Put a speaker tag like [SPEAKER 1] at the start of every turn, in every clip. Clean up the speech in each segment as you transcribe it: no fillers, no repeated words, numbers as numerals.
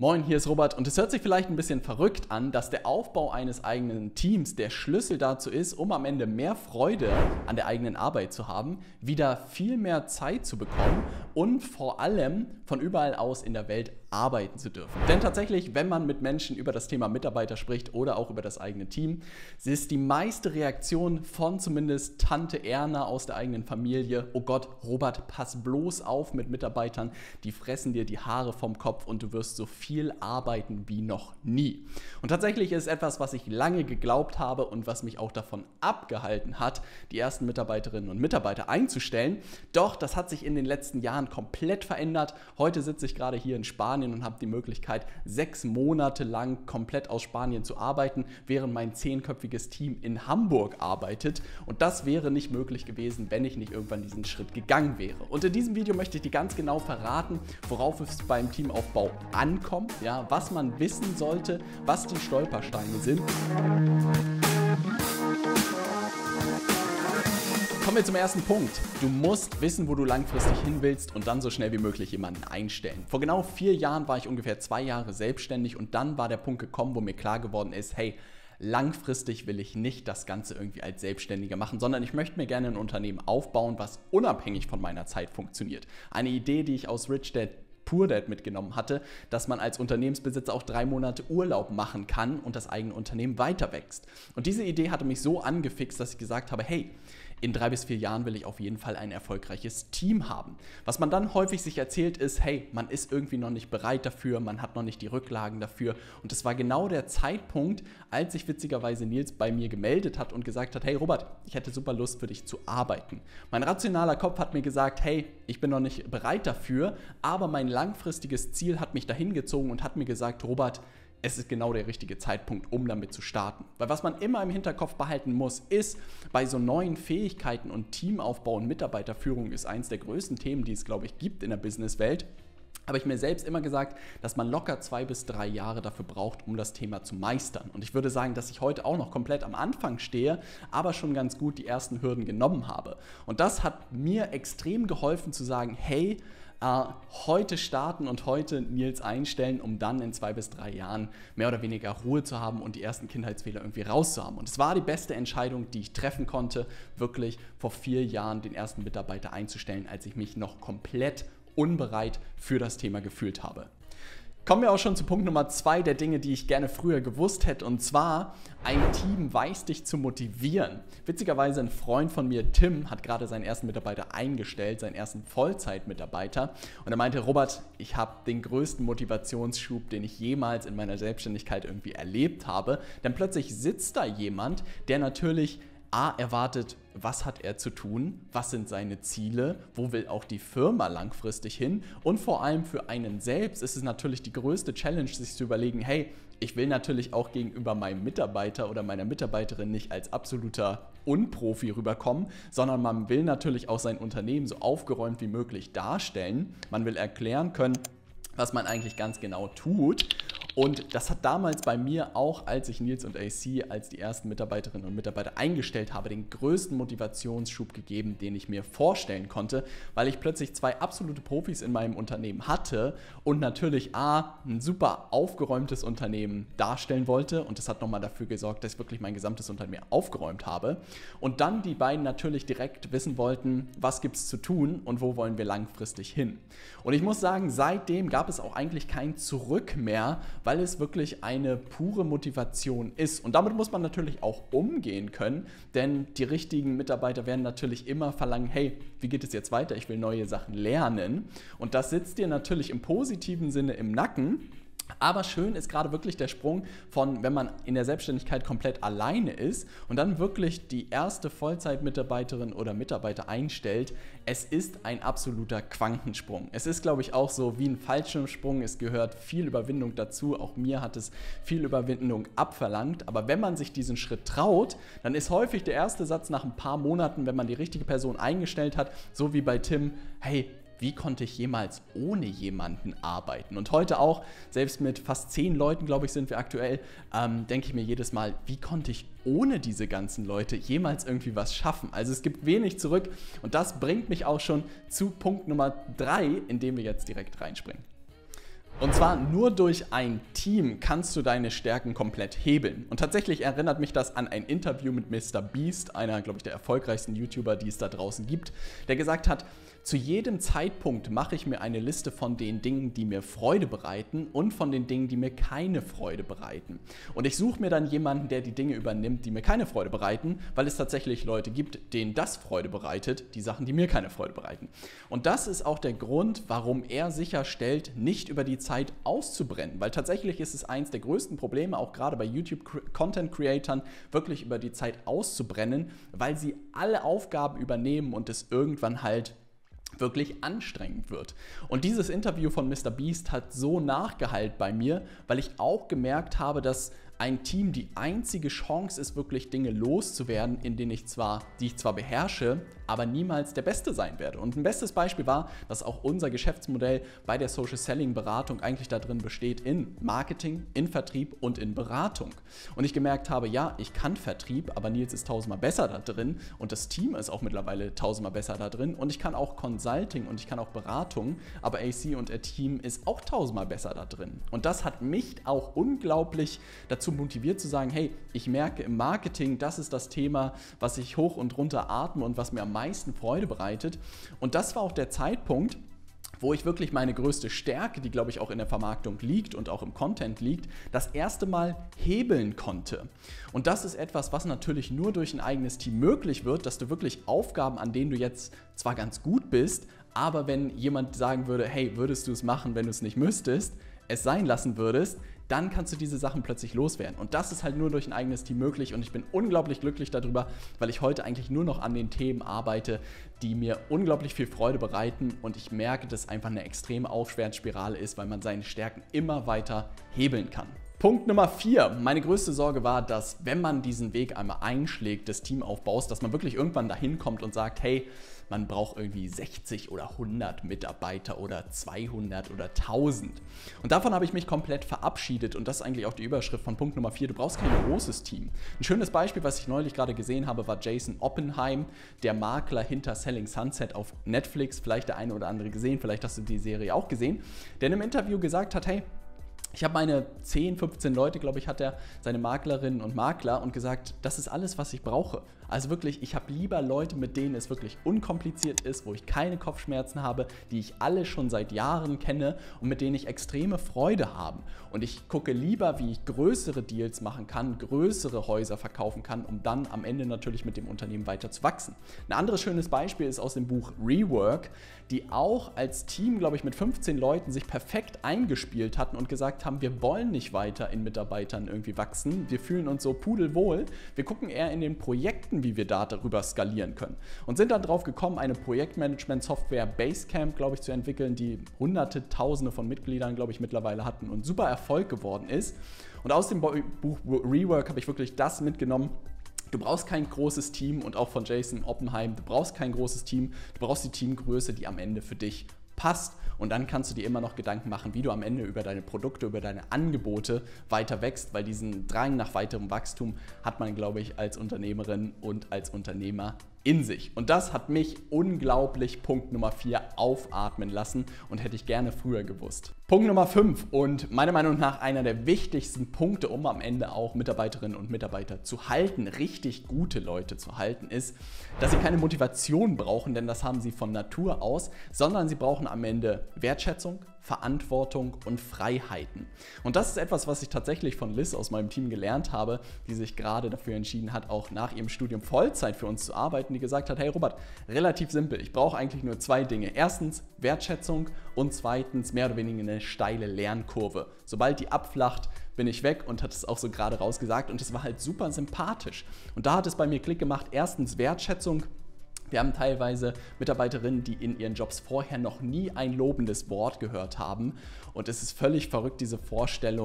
[SPEAKER 1] Moin, hier ist Robert und es hört sich vielleicht ein bisschen verrückt an, dass der Aufbau eines eigenen Teams der Schlüssel dazu ist, um am Ende mehr Freude an der eigenen Arbeit zu haben, wieder viel mehr Zeit zu bekommen und vor allem von überall aus in der Welt arbeiten zu dürfen. Denn tatsächlich, wenn man mit Menschen über das Thema Mitarbeiter spricht oder auch über das eigene Team, ist die meiste Reaktion von zumindest Tante Erna aus der eigenen Familie: Oh Gott, Robert, pass bloß auf mit Mitarbeitern, die fressen dir die Haare vom Kopf und du wirst so viel arbeiten wie noch nie. Und tatsächlich ist etwas, was ich lange geglaubt habe und was mich auch davon abgehalten hat, die ersten Mitarbeiterinnen und Mitarbeiter einzustellen. Doch das hat sich in den letzten Jahren komplett verändert. Heute sitze ich gerade hier in Spanien und habe die Möglichkeit, 6 Monate lang komplett aus Spanien zu arbeiten, während mein 10-köpfiges Team in Hamburg arbeitet. Und das wäre nicht möglich gewesen, wenn ich nicht irgendwann diesen Schritt gegangen wäre. Und in diesem Video möchte ich dir ganz genau verraten, worauf es beim Teamaufbau ankommt, ja, was man wissen sollte, was die Stolpersteine sind. Kommen wir zum ersten Punkt. Du musst wissen, wo du langfristig hin willst und dann so schnell wie möglich jemanden einstellen. Vor genau 4 Jahren war ich ungefähr 2 Jahre selbstständig und dann war der Punkt gekommen, wo mir klar geworden ist, hey, langfristig will ich nicht das Ganze irgendwie als Selbstständiger machen, sondern ich möchte mir gerne ein Unternehmen aufbauen, was unabhängig von meiner Zeit funktioniert. Eine Idee, die ich aus Rich Dad Poor Dad mitgenommen hatte, dass man als Unternehmensbesitzer auch 3 Monate Urlaub machen kann und das eigene Unternehmen weiter wächst. Und diese Idee hatte mich so angefixt, dass ich gesagt habe, hey, in 3 bis 4 Jahren will ich auf jeden Fall ein erfolgreiches Team haben. Was man dann häufig sich erzählt ist, hey, man ist irgendwie noch nicht bereit dafür, man hat noch nicht die Rücklagen dafür. Und das war genau der Zeitpunkt, als sich witzigerweise Nils bei mir gemeldet hat und gesagt hat, hey Robert, ich hätte super Lust für dich zu arbeiten. Mein rationaler Kopf hat mir gesagt, hey, ich bin noch nicht bereit dafür, aber mein langfristiges Ziel hat mich dahin gezogen und hat mir gesagt, Robert, es ist genau der richtige Zeitpunkt, um damit zu starten. Weil was man immer im Hinterkopf behalten muss, ist, bei so neuen Fähigkeiten und Teamaufbau und Mitarbeiterführung ist eins der größten Themen, die es, glaube ich, gibt in der Businesswelt. Habe ich mir selbst immer gesagt, dass man locker 2 bis 3 Jahre dafür braucht, um das Thema zu meistern. Und ich würde sagen, dass ich heute auch noch komplett am Anfang stehe, aber schon ganz gut die ersten Hürden genommen habe. Und das hat mir extrem geholfen zu sagen, hey, heute starten und heute Nils einstellen, um dann in 2 bis 3 Jahren mehr oder weniger Ruhe zu haben und die ersten Kindheitsfehler irgendwie rauszuhaben. Und es war die beste Entscheidung, die ich treffen konnte, wirklich vor 4 Jahren den ersten Mitarbeiter einzustellen, als ich mich noch komplett unbereit für das Thema gefühlt habe. Kommen wir auch schon zu Punkt Nummer 2 der Dinge, die ich gerne früher gewusst hätte, und zwar: Ein Team weiß dich zu motivieren. Witzigerweise ein Freund von mir, Tim, hat gerade seinen ersten Mitarbeiter eingestellt, seinen ersten Vollzeitmitarbeiter, und er meinte, Robert, ich habe den größten Motivationsschub, den ich jemals in meiner Selbstständigkeit irgendwie erlebt habe, denn plötzlich sitzt da jemand, der natürlich erwartet, was hat er zu tun, was sind seine Ziele, wo will auch die Firma langfristig hin, und vor allem für einen selbst ist es natürlich die größte Challenge, sich zu überlegen, hey, ich will natürlich auch gegenüber meinem Mitarbeiter oder meiner Mitarbeiterin nicht als absoluter Unprofi rüberkommen, sondern man will natürlich auch sein Unternehmen so aufgeräumt wie möglich darstellen. Man will erklären können, was man eigentlich ganz genau tut. Und das hat damals bei mir auch, als ich Nils und AC als die ersten Mitarbeiterinnen und Mitarbeiter eingestellt habe, den größten Motivationsschub gegeben, den ich mir vorstellen konnte, weil ich plötzlich 2 absolute Profis in meinem Unternehmen hatte und natürlich ein super aufgeräumtes Unternehmen darstellen wollte, und das hat nochmal dafür gesorgt, dass ich wirklich mein gesamtes Unternehmen aufgeräumt habe, und dann die beiden natürlich direkt wissen wollten, was gibt es zu tun und wo wollen wir langfristig hin. Und ich muss sagen, seitdem gab es auch eigentlich kein Zurück mehr, weil es wirklich eine pure Motivation ist. Und damit muss man natürlich auch umgehen können, denn die richtigen Mitarbeiter werden natürlich immer verlangen, hey, wie geht es jetzt weiter? Ich will neue Sachen lernen. Und das sitzt dir natürlich im positiven Sinne im Nacken. Aber schön ist gerade wirklich der Sprung von, wenn man in der Selbstständigkeit komplett alleine ist und dann wirklich die erste Vollzeitmitarbeiterin oder Mitarbeiter einstellt. Es ist ein absoluter Quantensprung. Es ist, glaube ich, auch so wie ein Fallschirmsprung. Es gehört viel Überwindung dazu. Auch mir hat es viel Überwindung abverlangt. Aber wenn man sich diesen Schritt traut, dann ist häufig der erste Satz nach ein paar Monaten, wenn man die richtige Person eingestellt hat, so wie bei Tim, hey, wie konnte ich jemals ohne jemanden arbeiten? Und heute auch, selbst mit fast 10 Leuten, glaube ich, sind wir aktuell, denke ich mir jedes Mal, wie konnte ich ohne diese ganzen Leute jemals irgendwie was schaffen? Also es gibt wenig zurück, und das bringt mich auch schon zu Punkt Nummer 3, in dem wir jetzt direkt reinspringen. Und zwar nur durch ein Team kannst du deine Stärken komplett hebeln. Und tatsächlich erinnert mich das an ein Interview mit MrBeast, einer, glaube ich, der erfolgreichsten YouTuber, die es da draußen gibt, der gesagt hat, zu jedem Zeitpunkt mache ich mir eine Liste von den Dingen, die mir Freude bereiten und von den Dingen, die mir keine Freude bereiten. Und ich suche mir dann jemanden, der die Dinge übernimmt, die mir keine Freude bereiten, weil es tatsächlich Leute gibt, denen das Freude bereitet, die Sachen, die mir keine Freude bereiten. Und das ist auch der Grund, warum er sicherstellt, nicht über die Zeit auszubrennen, weil tatsächlich ist es eins der größten Probleme, auch gerade bei YouTube-Content-Creatern, wirklich über die Zeit auszubrennen, weil sie alle Aufgaben übernehmen und es irgendwann halt wirklich anstrengend wird. Und dieses Interview von MrBeast hat so nachgehallt bei mir, weil ich auch gemerkt habe, dass ein Team die einzige Chance ist, wirklich Dinge loszuwerden, in denen die ich zwar beherrsche, aber niemals der Beste sein werde. Und ein bestes Beispiel war, dass auch unser Geschäftsmodell bei der Social Selling Beratung eigentlich darin besteht, in Marketing, in Vertrieb und in Beratung. Und ich gemerkt habe, ja, ich kann Vertrieb, aber Nils ist tausendmal besser da drin und das Team ist auch mittlerweile tausendmal besser da drin und ich kann auch Consulting und ich kann auch Beratung, aber AC und ihr Team ist auch tausendmal besser da drin. Und das hat mich auch unglaublich dazu motiviert zu sagen, hey, ich merke im Marketing, das ist das Thema, was ich hoch und runter atme und was mir am meisten Freude bereitet. Und das war auch der Zeitpunkt, wo ich wirklich meine größte Stärke, die glaube ich auch in der Vermarktung liegt und auch im Content liegt, das erste Mal hebeln konnte. Und das ist etwas, was natürlich nur durch ein eigenes Team möglich wird, dass du wirklich Aufgaben, an denen du jetzt zwar ganz gut bist, aber wenn jemand sagen würde, hey, würdest du es machen, wenn du es nicht müsstest, es sein lassen würdest, dann kannst du diese Sachen plötzlich loswerden. Und das ist halt nur durch ein eigenes Team möglich und ich bin unglaublich glücklich darüber, weil ich heute eigentlich nur noch an den Themen arbeite, die mir unglaublich viel Freude bereiten und ich merke, dass es einfach eine extreme Aufwärtsspirale ist, weil man seine Stärken immer weiter hebeln kann. Punkt Nummer 4. Meine größte Sorge war, dass wenn man diesen Weg einmal einschlägt, des Teamaufbaus, dass man wirklich irgendwann dahin kommt und sagt, hey, man braucht irgendwie 60 oder 100 Mitarbeiter oder 200 oder 1000. Und davon habe ich mich komplett verabschiedet und das ist eigentlich auch die Überschrift von Punkt Nummer 4. Du brauchst kein großes Team. Ein schönes Beispiel, was ich neulich gerade gesehen habe, war Jason Oppenheim, der Makler hinter Selling Sunset auf Netflix. Vielleicht der eine oder andere gesehen, vielleicht hast du die Serie auch gesehen, der in einem Interview gesagt hat, hey, ich habe meine 10, 15 Leute, glaube ich, hat er, seine Maklerinnen und Makler und gesagt, das ist alles, was ich brauche. Also wirklich, ich habe lieber Leute, mit denen es wirklich unkompliziert ist, wo ich keine Kopfschmerzen habe, die ich alle schon seit Jahren kenne und mit denen ich extreme Freude habe. Und ich gucke lieber, wie ich größere Deals machen kann, größere Häuser verkaufen kann, um dann am Ende natürlich mit dem Unternehmen weiter zu wachsen. Ein anderes schönes Beispiel ist aus dem Buch Rework, die auch als Team, glaube ich, mit 15 Leuten sich perfekt eingespielt hatten und gesagt haben, wir wollen nicht weiter in Mitarbeitern irgendwie wachsen, wir fühlen uns so pudelwohl, wir gucken eher in den Projekten, wie wir darüber skalieren können. Und sind dann drauf gekommen, eine Projektmanagement-Software Basecamp, glaube ich, zu entwickeln, die hunderte, tausende von Mitgliedern, glaube ich, mittlerweile hatten und super Erfolg geworden ist. Und aus dem Buch Rework habe ich wirklich das mitgenommen. Du brauchst kein großes Team und auch von Jason Oppenheim, du brauchst kein großes Team, du brauchst die Teamgröße, die am Ende für dich passt und dann kannst du dir immer noch Gedanken machen, wie du am Ende über deine Produkte, über deine Angebote weiter wächst, weil diesen Drang nach weiterem Wachstum hat man, glaube ich, als Unternehmerin und als Unternehmer in sich. Und das hat mich unglaublich Punkt Nummer 4 aufatmen lassen und hätte ich gerne früher gewusst. Punkt Nummer 5 und meiner Meinung nach einer der wichtigsten Punkte, um am Ende auch Mitarbeiterinnen und Mitarbeiter zu halten, richtig gute Leute zu halten, ist, dass sie keine Motivation brauchen, denn das haben sie von Natur aus, sondern sie brauchen am Ende Wertschätzung, Verantwortung und Freiheiten. Und das ist etwas, was ich tatsächlich von Liz aus meinem Team gelernt habe, die sich gerade dafür entschieden hat, auch nach ihrem Studium Vollzeit für uns zu arbeiten, die gesagt hat, hey Robert, relativ simpel, ich brauche eigentlich nur 2 Dinge. Erstens Wertschätzung und zweitens mehr oder weniger eine steile Lernkurve. Sobald die abflacht, bin ich weg und hat es auch so gerade rausgesagt und es war halt super sympathisch. Und da hat es bei mir Klick gemacht, erstens Wertschätzung. Wir haben teilweise Mitarbeiterinnen, die in ihren Jobs vorher noch nie ein lobendes Wort gehört haben. Und es ist völlig verrückt, diese Vorstellung,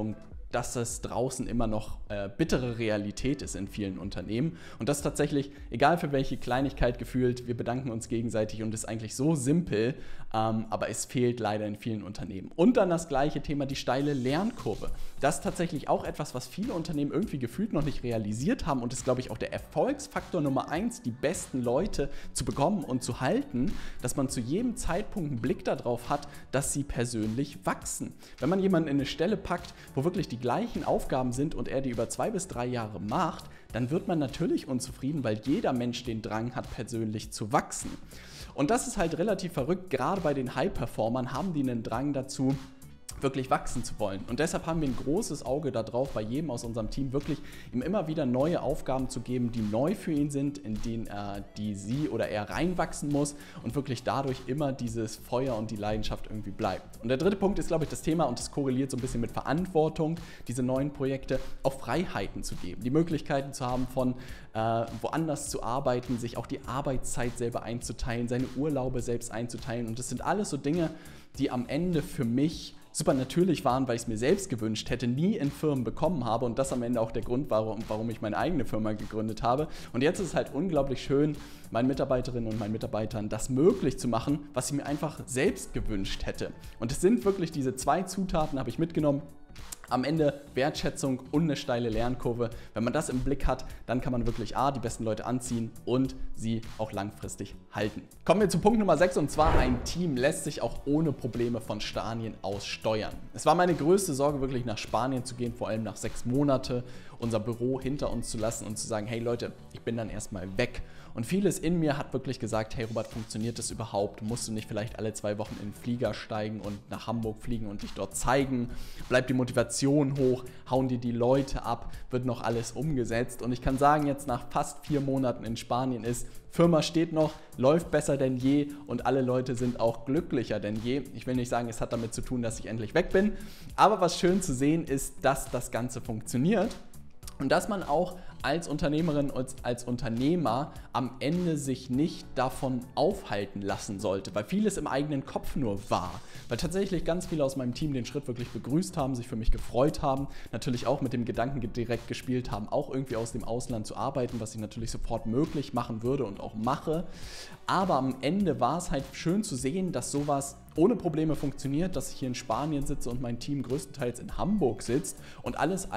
[SPEAKER 1] dass es draußen immer noch bittere Realität ist in vielen Unternehmen. Und das tatsächlich, egal für welche Kleinigkeit gefühlt, wir bedanken uns gegenseitig und es ist eigentlich so simpel, aber es fehlt leider in vielen Unternehmen. Und dann das gleiche Thema, die steile Lernkurve. Das ist tatsächlich auch etwas, was viele Unternehmen irgendwie gefühlt noch nicht realisiert haben und ist, glaube ich, auch der Erfolgsfaktor Nummer 1, die besten Leute zu bekommen und zu halten, dass man zu jedem Zeitpunkt einen Blick darauf hat, dass sie persönlich wachsen. Wenn man jemanden in eine Stelle packt, wo wirklich die gleichen Aufgaben sind und er die über 2 bis 3 Jahre macht, dann wird man natürlich unzufrieden, weil jeder Mensch den Drang hat, persönlich zu wachsen. Und das ist halt relativ verrückt, gerade bei den High-Performern haben die einen Drang dazu, wirklich wachsen zu wollen. Und deshalb haben wir ein großes Auge darauf, bei jedem aus unserem Team wirklich ihm immer wieder neue Aufgaben zu geben, die neu für ihn sind, in denen die sie oder er reinwachsen muss und wirklich dadurch immer dieses Feuer und die Leidenschaft irgendwie bleibt. Und der dritte Punkt ist, glaube ich, das Thema, und das korreliert so ein bisschen mit Verantwortung, diese neuen Projekte, auch Freiheiten zu geben, die Möglichkeiten zu haben, von woanders zu arbeiten, sich auch die Arbeitszeit selber einzuteilen, seine Urlaube selbst einzuteilen. Und das sind alles so Dinge, die am Ende für mich super natürlich waren, weil ich es mir selbst gewünscht hätte, nie in Firmen bekommen habe und das am Ende auch der Grund war, warum ich meine eigene Firma gegründet habe. Und jetzt ist es halt unglaublich schön, meinen Mitarbeiterinnen und meinen Mitarbeitern das möglich zu machen, was ich mir einfach selbst gewünscht hätte. Und es sind wirklich diese 2 Zutaten, habe ich mitgenommen. Am Ende Wertschätzung und eine steile Lernkurve. Wenn man das im Blick hat, dann kann man wirklich die besten Leute anziehen und sie auch langfristig halten. Kommen wir zu Punkt Nummer 6 und zwar: Ein Team lässt sich auch ohne Probleme von Spanien aus steuern. Es war meine größte Sorge, wirklich nach Spanien zu gehen, vor allem nach 6 Monaten unser Büro hinter uns zu lassen und zu sagen, hey Leute, ich bin dann erstmal weg. Und vieles in mir hat wirklich gesagt, hey Robert, funktioniert das überhaupt? Musst du nicht vielleicht alle 2 Wochen in den Flieger steigen und nach Hamburg fliegen und dich dort zeigen? Bleibt die Motivation hoch? Hauen dir die Leute ab? Wird noch alles umgesetzt? Und ich kann sagen, jetzt nach fast 4 Monaten in Spanien Firma steht noch, läuft besser denn je und alle Leute sind auch glücklicher denn je. Ich will nicht sagen, es hat damit zu tun, dass ich endlich weg bin, aber was schön zu sehen ist, dass das Ganze funktioniert. Und dass man auch als Unternehmerin und als Unternehmer am Ende sich nicht davon aufhalten lassen sollte, weil vieles im eigenen Kopf nur war. Weil tatsächlich ganz viele aus meinem Team den Schritt wirklich begrüßt haben, sich für mich gefreut haben, natürlich auch mit dem Gedanken direkt gespielt haben, auch irgendwie aus dem Ausland zu arbeiten, was ich natürlich sofort möglich machen würde und auch mache. Aber am Ende war es halt schön zu sehen, dass sowas ohne Probleme funktioniert, dass ich hier in Spanien sitze und mein Team größtenteils in Hamburg sitzt und alles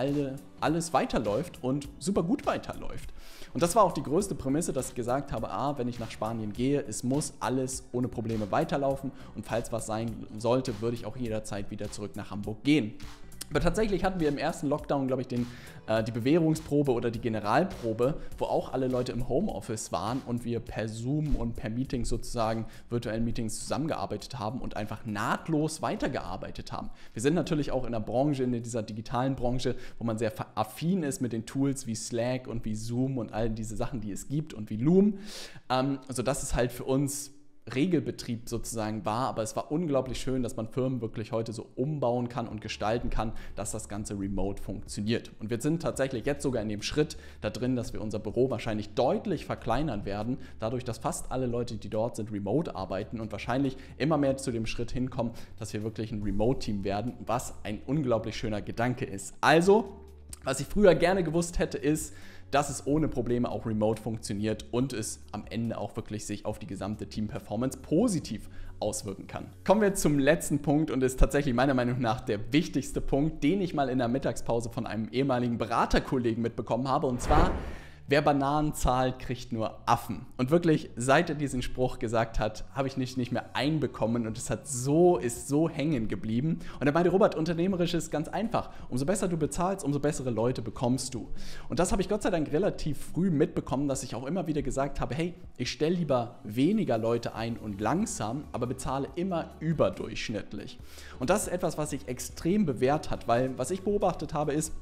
[SPEAKER 1] weiterläuft und super gut weiterläuft. Und das war auch die größte Prämisse, dass ich gesagt habe, wenn ich nach Spanien gehe, es muss alles ohne Probleme weiterlaufen und falls was sein sollte, würde ich auch jederzeit wieder zurück nach Hamburg gehen. Aber tatsächlich hatten wir im ersten Lockdown, glaube ich, die Bewährungsprobe oder die Generalprobe, wo auch alle Leute im Homeoffice waren und wir per Zoom und per Meetings sozusagen, virtuellen Meetings zusammengearbeitet haben und einfach nahtlos weitergearbeitet haben. Wir sind natürlich auch in der Branche, in dieser digitalen Branche, wo man sehr affin ist mit den Tools wie Slack und wie Zoom und all diese Sachen, die es gibt und wie Loom, sodass es halt für uns Regelbetrieb sozusagen war, aber es war unglaublich schön, dass man Firmen wirklich heute so umbauen kann und gestalten kann, dass das Ganze remote funktioniert. Und wir sind tatsächlich jetzt sogar in dem Schritt da drin, dass wir unser Büro wahrscheinlich deutlich verkleinern werden, dadurch, dass fast alle Leute, die dort sind, remote arbeiten und wahrscheinlich immer mehr zu dem Schritt hinkommen, dass wir wirklich ein Remote-Team werden, was ein unglaublich schöner Gedanke ist. Also, was ich früher gerne gewusst hätte, ist, dass es ohne Probleme auch remote funktioniert und es am Ende auch wirklich sich auf die gesamte Team-Performance positiv auswirken kann. Kommen wir zum letzten Punkt und ist tatsächlich meiner Meinung nach der wichtigste Punkt, den ich mal in der Mittagspause von einem ehemaligen Beraterkollegen mitbekommen habe, und zwar: Wer Bananen zahlt, kriegt nur Affen. Und wirklich, seit er diesen Spruch gesagt hat, habe ich nicht mehr einbekommen und es ist so hängen geblieben. Und er meinte, Robert, unternehmerisch ist ganz einfach. Umso besser du bezahlst, umso bessere Leute bekommst du. Und das habe ich Gott sei Dank relativ früh mitbekommen, dass ich auch immer wieder gesagt habe, hey, ich stelle lieber weniger Leute ein und langsam, aber bezahle immer überdurchschnittlich. Und das ist etwas, was sich extrem bewährt hat, weil was ich beobachtet habe ist,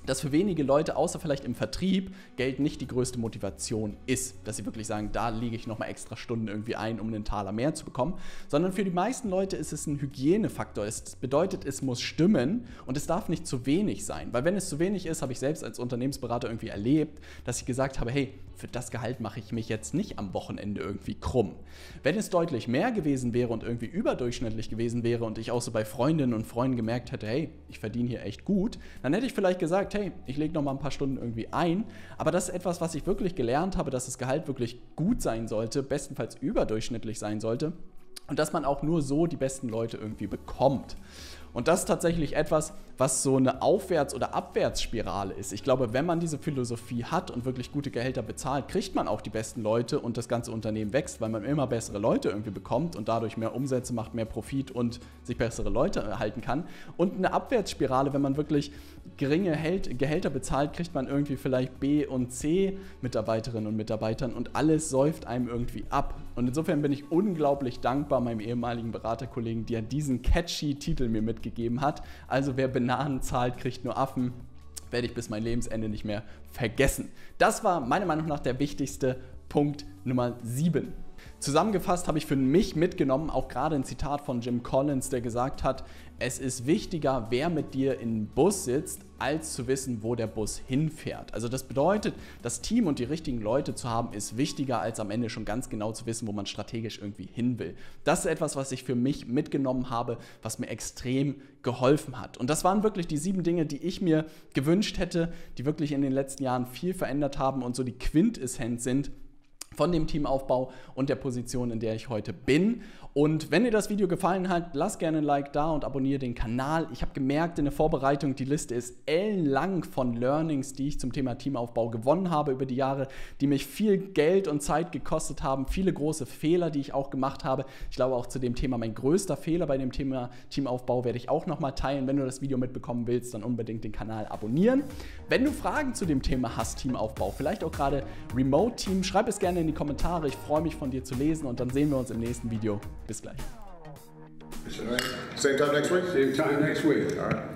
[SPEAKER 1] dass für wenige Leute, außer vielleicht im Vertrieb, Geld nicht die größte Motivation ist. Dass sie wirklich sagen, da lege ich nochmal extra Stunden irgendwie ein, um einen Taler mehr zu bekommen. Sondern für die meisten Leute ist es ein Hygienefaktor. Es bedeutet, es muss stimmen und es darf nicht zu wenig sein. Weil wenn es zu wenig ist, habe ich selbst als Unternehmensberater irgendwie erlebt, dass ich gesagt habe, hey, für das Gehalt mache ich mich jetzt nicht am Wochenende irgendwie krumm. Wenn es deutlich mehr gewesen wäre und irgendwie überdurchschnittlich gewesen wäre und ich auch so bei Freundinnen und Freunden gemerkt hätte, hey, ich verdiene hier echt gut, dann hätte ich vielleicht gesagt, hey, ich lege noch mal ein paar Stunden irgendwie ein. Aber das ist etwas, was ich wirklich gelernt habe, dass das Gehalt wirklich gut sein sollte, bestenfalls überdurchschnittlich sein sollte und dass man auch nur so die besten Leute irgendwie bekommt. Und das ist tatsächlich etwas, was so eine Aufwärts- oder Abwärtsspirale ist. Ich glaube, wenn man diese Philosophie hat und wirklich gute Gehälter bezahlt, kriegt man auch die besten Leute und das ganze Unternehmen wächst, weil man immer bessere Leute irgendwie bekommt und dadurch mehr Umsätze macht, mehr Profit und sich bessere Leute erhalten kann. Und eine Abwärtsspirale, wenn man wirklich geringe Gehälter bezahlt, kriegt man irgendwie vielleicht B- und C-Mitarbeiterinnen und Mitarbeitern und alles säuft einem irgendwie ab. Und insofern bin ich unglaublich dankbar meinem ehemaligen Beraterkollegen, der diesen catchy Titel mir mitgegeben hat. Also wer Bananen zahlt, kriegt nur Affen. Werde ich bis mein Lebensende nicht mehr vergessen. Das war meiner Meinung nach der wichtigste Punkt Nummer 7. Zusammengefasst habe ich für mich mitgenommen, auch gerade ein Zitat von Jim Collins, der gesagt hat, es ist wichtiger, wer mit dir im Bus sitzt, als zu wissen, wo der Bus hinfährt. Also das bedeutet, das Team und die richtigen Leute zu haben, ist wichtiger, als am Ende schon ganz genau zu wissen, wo man strategisch irgendwie hin will. Das ist etwas, was ich für mich mitgenommen habe, was mir extrem geholfen hat. Und das waren wirklich die 7 Dinge, die ich mir gewünscht hätte, die wirklich in den letzten Jahren viel verändert haben und so die Quintessenz sind von dem Teamaufbau und der Position, in der ich heute bin. Und wenn dir das Video gefallen hat, lass gerne ein Like da und abonniere den Kanal. Ich habe gemerkt in der Vorbereitung, die Liste ist ellenlang von Learnings, die ich zum Thema Teamaufbau gewonnen habe über die Jahre, die mich viel Geld und Zeit gekostet haben, viele große Fehler, die ich auch gemacht habe. Ich glaube auch zu dem Thema, mein größter Fehler bei dem Thema Teamaufbau werde ich auch nochmal teilen. Wenn du das Video mitbekommen willst, dann unbedingt den Kanal abonnieren. Wenn du Fragen zu dem Thema hast, Teamaufbau, vielleicht auch gerade Remote-Team, schreib es gerne in die Kommentare. Ich freue mich, von dir zu lesen und dann sehen wir uns im nächsten Video. Bis gleich.
[SPEAKER 2] Same time next week?
[SPEAKER 3] Same time next week. All right.